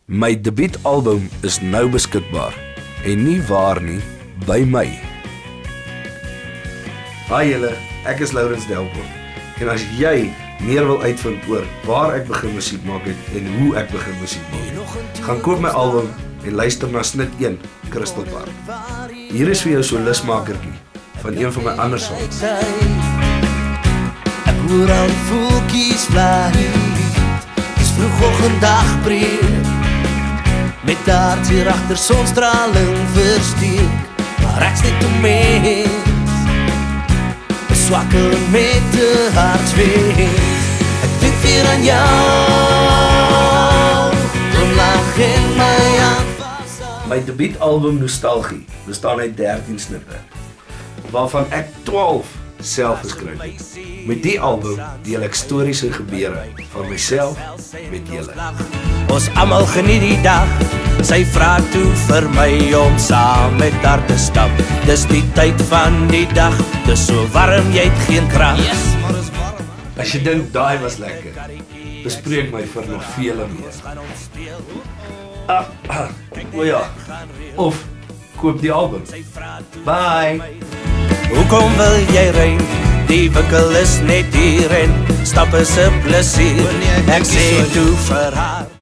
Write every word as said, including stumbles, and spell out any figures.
My debuutalbum is nou beskikbaar en nie waar nie, by my. Hi julle, ek is Laurens Delport en as jy meer wil uitvind oor waar ek begin musiek maak het en hoe ek begin musiek maak, gaan koop my album en luister na snit een, Crystal Park. Hier is vir jou so lusmakertjie van een van my ander songs. Ek hoor al die voeltjies fluit, dis vroegoggend dagbreek, met hart hier agter sonstraling versteek, maar ek's net 'n mens, 'n swakker met 'n hartsweet. Ek dink weer aan jou, kom lag in my hand vas. My debuutalbum Nostalgie bestaan uit dertien snitte, waarvan ek twaalf self geskryf het. Met die album deel ek stories en gebeure van myself met julle. Ons almal geniet die dag, sy vra toe vir my om saam met haar te stap. Dis die tyd van die dag, dis so warm, jy het geen krag. Yes, maar is warm. As jy dink daai was lekker, bespreek my vir nog vele meer. Ah, ah, o ja, of koop die album. Bye! Hoekom wil jy rein? Die wikkel is net hier en stap is 'n plesier. Ek sê toe vir haar